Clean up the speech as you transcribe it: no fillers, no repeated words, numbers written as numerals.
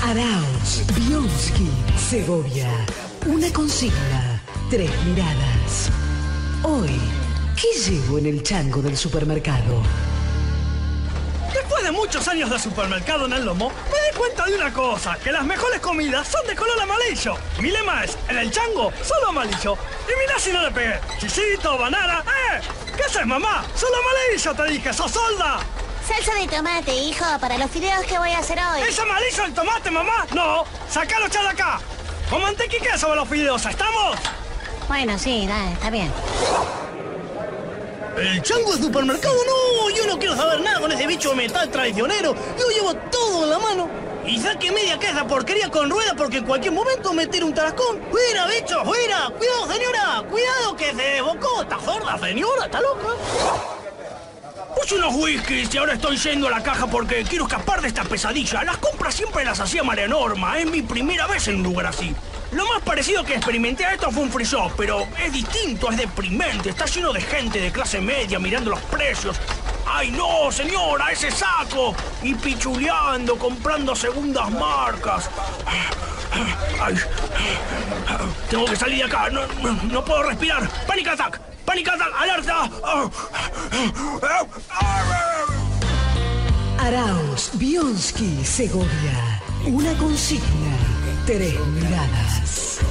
Arauz, Bionsky, Segovia. Una consigna, 3 miradas. Hoy, ¿qué llevo en el chango del supermercado? Después de muchos años de supermercado en el lomo, me di cuenta de una cosa, que las mejores comidas son de color amarillo. Mi lema es, en el chango, solo amarillo. Y mirá si no le pegué. Chisito, banana, ¿qué haces, mamá? Solo amarillo te dije, sos solda. Salsa de tomate, hijo, para los fideos que voy a hacer hoy. ¿Es amarillo el tomate, mamá? No, sacalo ya de acá. Con mantequilla y queso sobre los fideos, ¿estamos? Bueno, sí, dale, está bien. ¿El chango de supermercado? No, yo no quiero saber nada con ese bicho de metal traicionero. Yo llevo todo en la mano. Y saque media que esa porquería con rueda porque en cualquier momento me tira un tarascón. ¡Fuera, bicho, fuera! ¡Cuidado, señora! ¡Cuidado que se desbocó! ¿Está sorda, señora? ¿Está loca? Puse unos whiskies y ahora estoy yendo a la caja porque quiero escapar de esta pesadilla. Las compras siempre las hacía María Norma. Es mi primera vez en un lugar así. Lo más parecido que experimenté a esto fue un free shop, pero es distinto, es deprimente. Está lleno de gente de clase media mirando los precios. ¡Ay, no, señora! ¡Ese saco! Y pichuleando, comprando segundas marcas. Ay, tengo que salir de acá. No puedo respirar. ¡Panic attack! ¡Panic attack! ¡Alerta! Arauz, Bionsky, Segovia. Una consigna, 3 miradas.